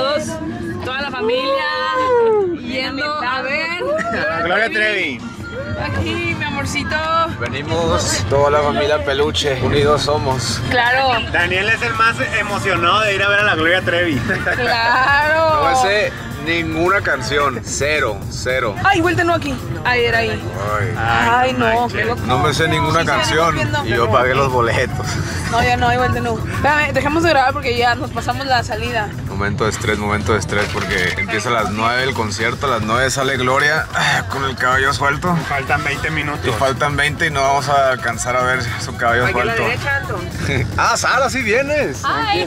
todos, toda la familia, yendo a ver Gloria Trevi. Aquí, mi amorcito. Venimos toda la familia Peluche, unidos somos. Claro. Daniel es el más emocionado de ir a ver a la Gloria Trevi. Claro. No me sé ninguna canción, cero. Ay, vuelta no aquí. Ahí era ahí. Ay, no, qué loco. No me sé ninguna canción y yo pagué los boletos. No, ya no, igual de no. Espérame, dejemos de grabar porque ya nos pasamos la salida. Momento de estrés porque empieza a las 9 el concierto, a las 9 sale Gloria con el cabello suelto. Faltan 20 minutos. Y faltan 20 y no vamos a alcanzar a ver su cabello suelto. Ah, Sara, sí vienes. Ay.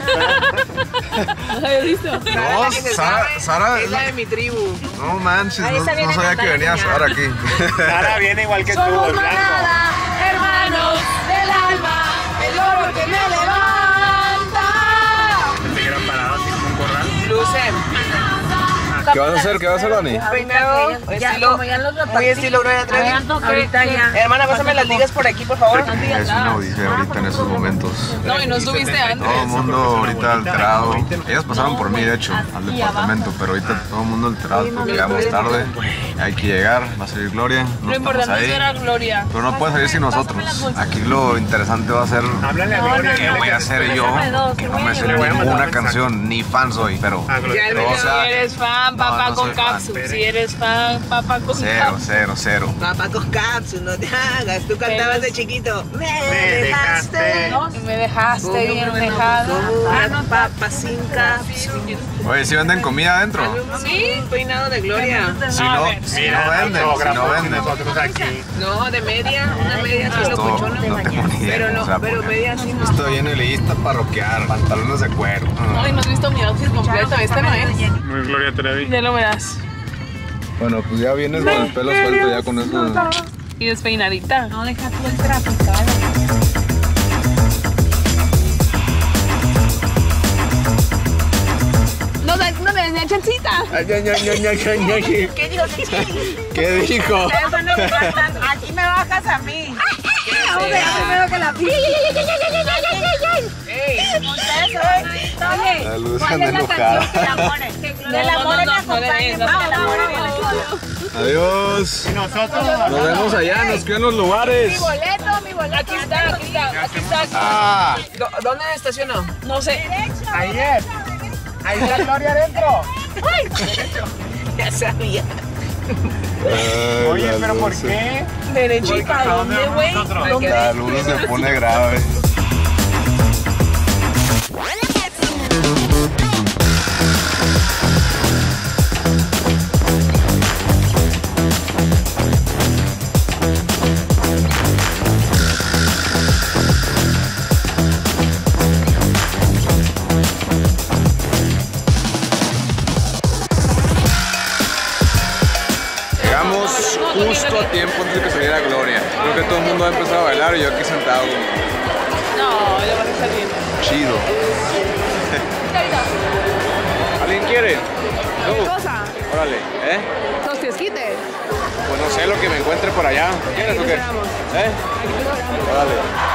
¿No habías visto? No, Sara Es la de mi tribu. No manches, no sabía que venía Sara aquí. Sara viene igual que tú, el blanco. Hermanos del alma, el oro que me levanta. Pensé que eran parados así como un corral. Luce. ¿Qué vas a hacer? Dani? Peinado, muy estilo Gloria Trevi. Ahorita ya. Hermana, pásame las ligas por aquí, por favor. Es una odisea ahorita en esos momentos. No, y no estuviste antes. Todo el mundo ahorita alterado. Ellos pasaron por mí, de hecho, al departamento, pero ahorita todo el mundo alterado porque llegamos tarde. Hay que llegar, va a salir Gloria. Lo importante es ver a Gloria. Pero no puede salir sin nosotros. Aquí lo interesante va a ser Háblale a Gloria. qué voy a hacer yo, que no me sé ninguna canción, ni fan soy, pero Si eres fan, papá con cápsula. Si eres fan, papá con cápsula. cero. Papá con cápsula, no te hagas. Tú cantabas de chiquito. Me dejaste. Me dejaste bien dejado. Papá sin cápsula. Oye, ¿sí venden comida adentro? ¿Sí? Un peinado de Gloria. Si no venden. Nosotros aquí. No, de media. Una media así locochona. No tengo ni idea. Pero cómo se va a pero poner. media así no. Estoy en el lista para rockear, pantalones de cuero. Ay, no has visto mi outfit completo. Este no es. Muy Gloria Trevi. Ya lo verás. Bueno, pues ya vienes con el pelo suelto, ya con eso. Y despeinadita. No, deja tú el tráfico. No me des ni chancita. ¿Qué dijo? ¿Qué dijo? Eso no me va tanto. Aquí me bajas a mí. Hombre, primero que la pilla. La luz anda enojada. Del amor me acompañe. Adiós. Y nosotros Nos vemos allá, nos quedan los lugares. Mi boleto. Aquí está. Ah, ¿Dónde estacionó? No sé. ayer. Ahí está Gloria adentro. Ya sabía. Oye, pero ¿por qué? Derechita, ¿dónde, güey? la luz se pone grave. Justo a tiempo antes de que saliera Gloria. Creo que todo el mundo ha empezado a bailar y yo aquí sentado. No, ya vas a estar bien. Chido. ¿Alguien quiere? ¿Qué cosa? Órale, ¿eh? Los tiesquites. Pues no sé lo que me encuentre por allá. ¿Quieres o qué? ¿Eh? Órale.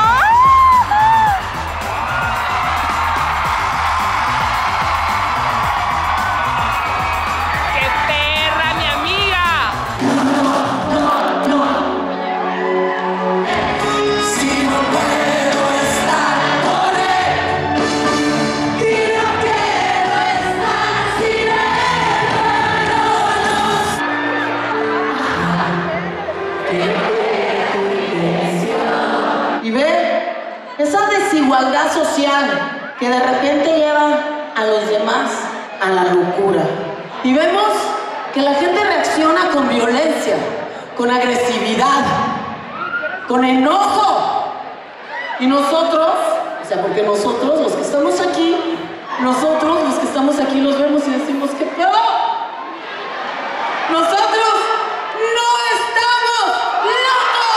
Y ve esa desigualdad social que de repente lleva a los demás a la locura. Y vemos que la gente reacciona con violencia, con agresividad, con enojo. Y nosotros, porque nosotros, los que estamos aquí, los vemos y decimos que no. Nosotros no estamos locos.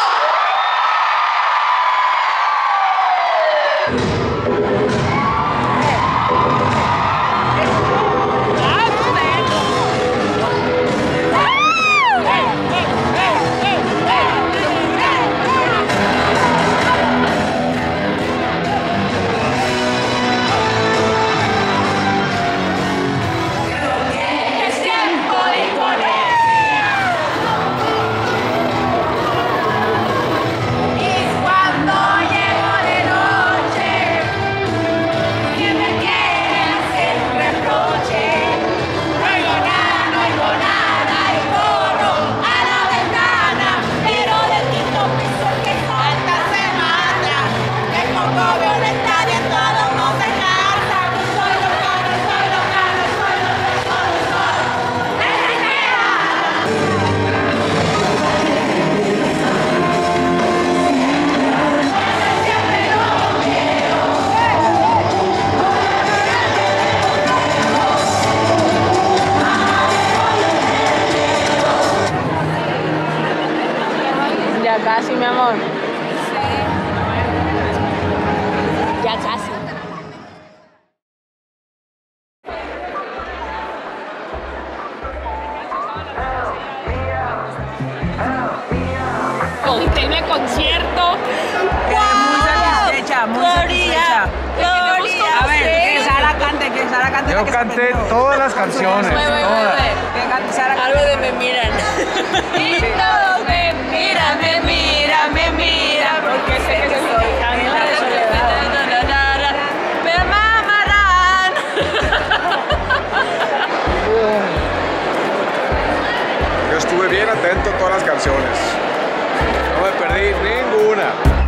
mi amor. Ya casi. Tenme concierto. Muy satisfecha, muy satisfecha. Gloria. A ver, que Sara cante. Yo la que se canté aprendió. todas las canciones, todas. Que cante Sara. Algo de me miran. Y todos me miran, porque sé que soy Camila de Soledad. Me mamarán. Yo estuve bien atento a todas las canciones. No me perdí ninguna.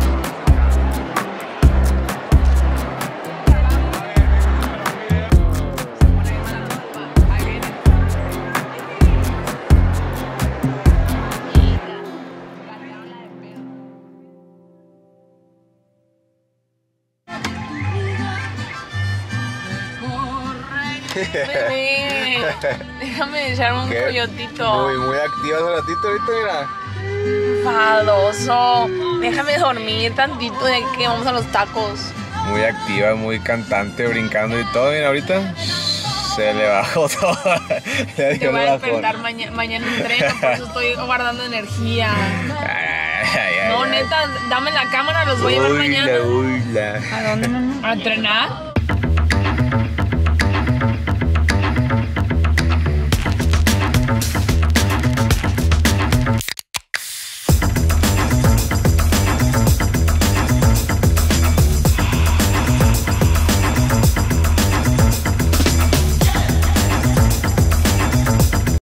Bebé, déjame echarme un coyotito. Muy activa ese ratito ahorita, mira. Fadoso. Déjame dormir tantito de que vamos a los tacos. Muy activa, muy cantante, brincando y todo. Mira, ahorita se le bajó todo. Te voy a despertar mañana entreno, por eso estoy guardando energía. No, neta, dame la cámara, los voy a llevar mañana. Uy, ¿A dónde, mamá? ¿A entrenar?